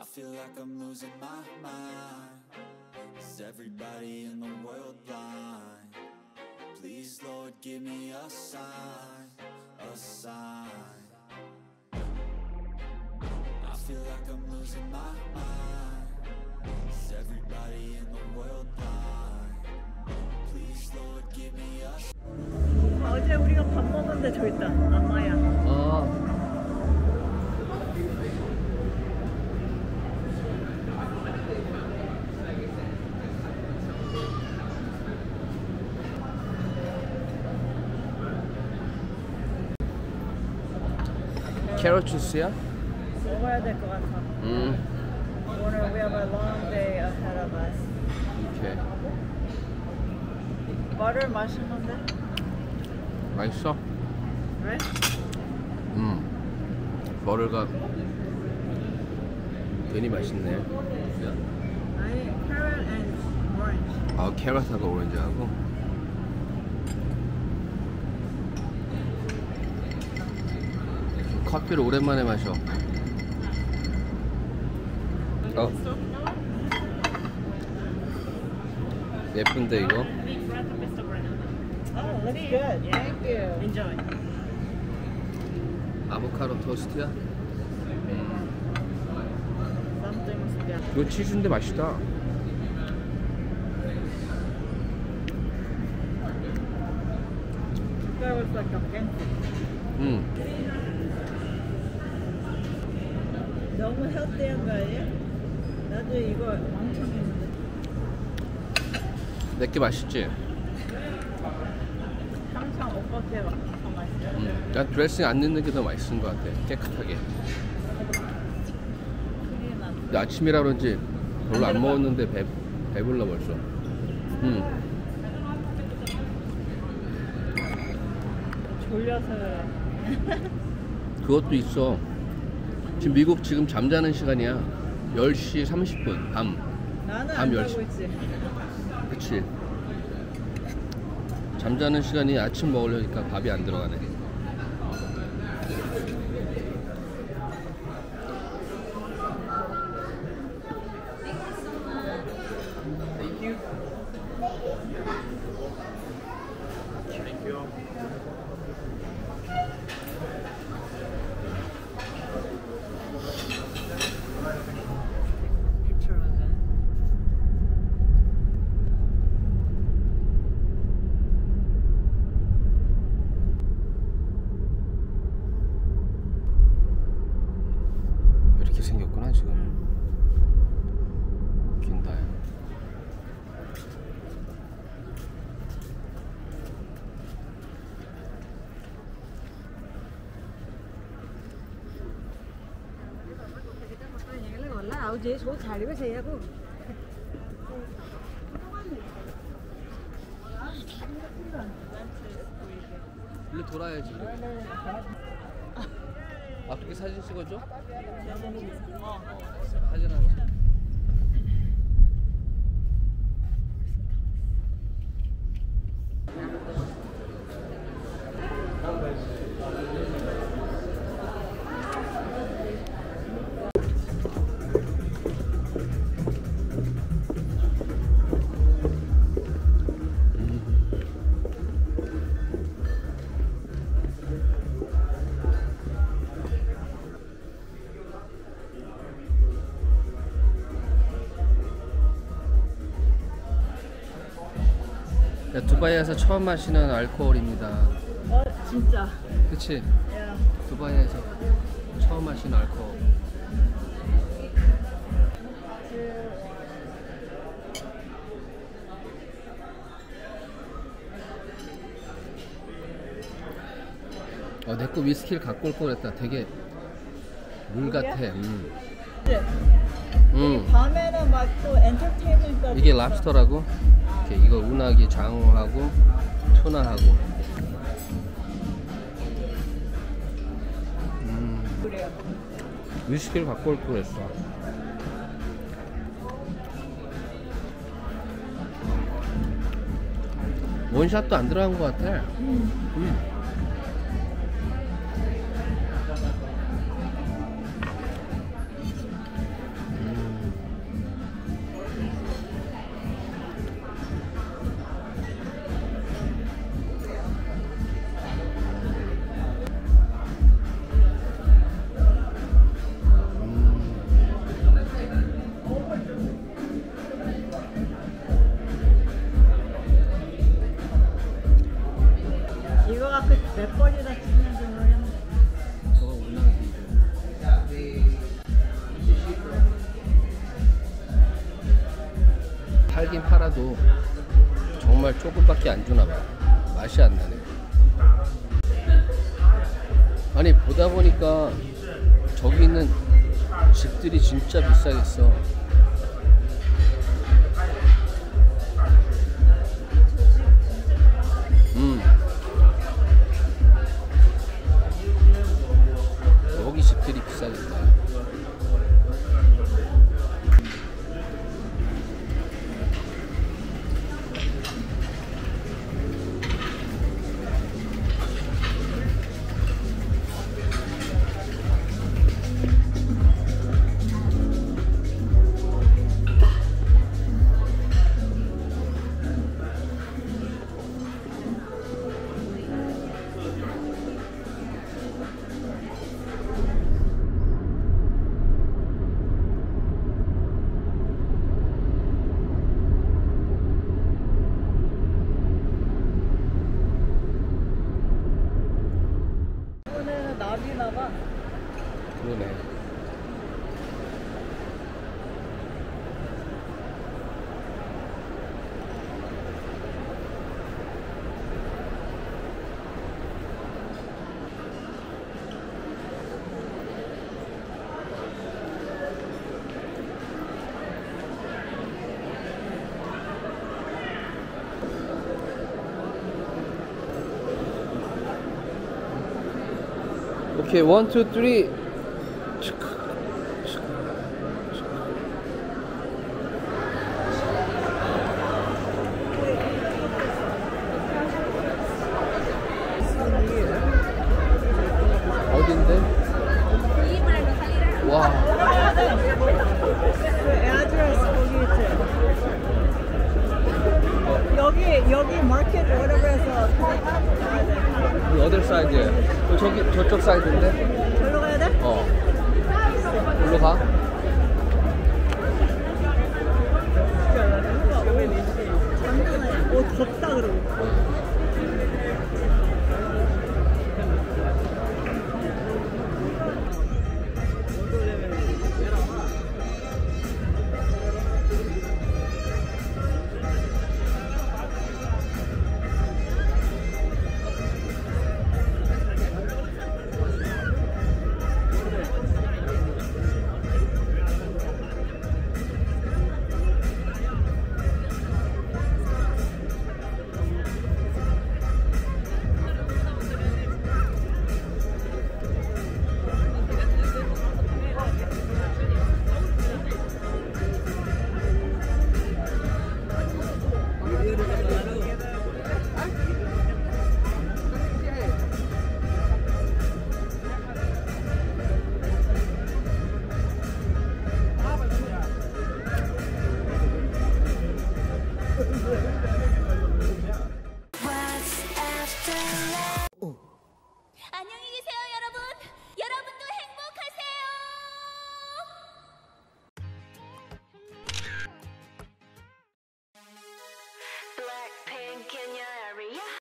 feel like I'm losing my mind. Is everybody in the world blind? Please, Lord, give me a sign, a sign. I feel like I'm losing my mind. Is everybody in the world blind? Please, Lord, give me a sign. 어제 우리가 밥 먹은데 저 있다. 엄마야. 캐럿 주스야? 먹어야 될 것 같아. 오늘 we have a long day ahead of us. 오케이. 버터 맛있는데? 맛있어? 그래? 버터가 괜히 맛있네. 아니, carrot and orange. 아, 캐럿하고 오렌지하고. 커피를 오랜만에 마셔. 예쁜데 이거? Oh, looks good. Thank you. Enjoy. 아보카도 토스트야? Something's good. 이거 치즈인데 맛있다. That was like a pancake. 너무 헬스한 거 아니야? 나도 이거 왕창 했는데. 내게 맛있지? 항상 오빠 때가 더 맛있어. 난 드레싱 안 넣는 게 더 맛있는 것 같아. 깨끗하게. 근데 아침이라 그런지 별로 안 먹었는데 배불러 벌써. 졸려서 그래. 그것도 있어. 지금 미국 지금 잠자는 시간이야. 10시 30분 밤. 나는 밤 안 10시. 자고 있지. 그치. 잠자는 시간이 아침 먹으려니까 밥이 안 들어가네. 이렇게 생겼구나 지금. 긴다. 일로 돌아야지. 아, 그렇게 사진 찍어줘? 사진 안 찍어. 두바이에서 처음 마시는 알코올입니다. 진짜. 그치? 야. 두바이에서 처음 마시는 알코올. 내 거 위스키를 갖고 올 걸 그랬다. 되게 물 같아. 밤에는 막 또 엔터테인먼트. 이게 랍스터라고? 이거 운하기 장어하고 투나하고. 그래요. 위스키를 갖고 올 걸 그랬어. 원샷도 안 들어간 것 같아. 팔긴 팔아도 정말 조금밖에 안 주나 봐. 맛이 안 나네. 아니 보다 보니까 저기 있는 집들이 진짜 비싸겠어. 여기 집들이 비싸겠다. 이번에는 나비나 봐. 그러네. 오케이, 1, 2, 3. 어딘데? 와, 그 address 거기 있지. 여기 마켓 whatever에서 가야 돼. 어디 사이드에? 저기 저쪽 사이드인데? 절로 가야 돼? 어. 일로 가? 장난해. 옷 덥다 그러고. 안녕히 계세요, 여러분. 여러분도 행복하세요. Blackpink in your area.